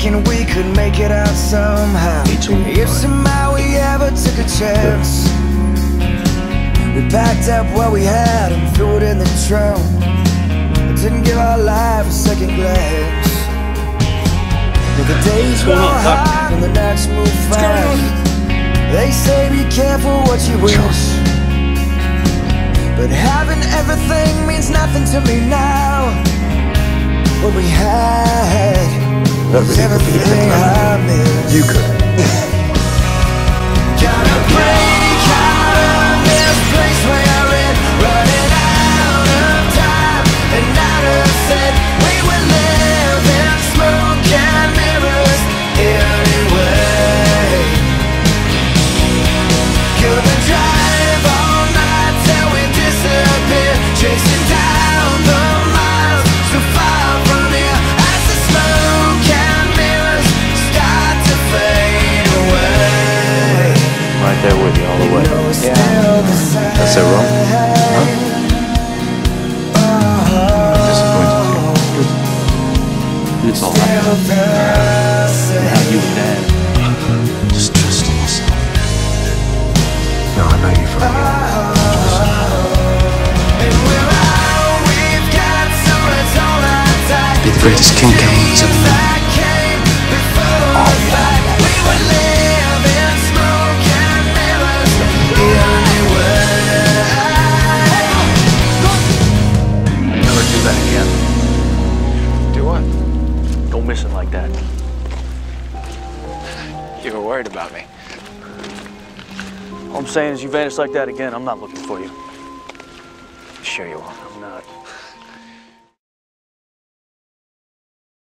thinking we could make it out somehow. If somehow we ever took a chance, we packed up what we had and threw it in the trunk. Didn't give our life a second glance. The days go hard and the nights move fast. They say be careful what you wish, but having everything means nothing to me now. What we had was everything I miss. You could. Gotta break out of this place we're in, running out of time and out of sight. We will live in smoke and mirrors anyway. Gonna drive all night till we disappear, chasing down the miles so far from here, as the smoke and mirrors start to fade away. Right there with you all the way. Yeah. That's so wrong. Huh? Disappointed you. It's all right. Now you and Dad. Just trust in yourself. No, I know you from here. Be the greatest king Cameron's ever known. Never do that again. Do what? Don't miss it like that. You were worried about me. All I'm saying is you vanish like that again, I'm not looking for you. Sure you are. I'm not.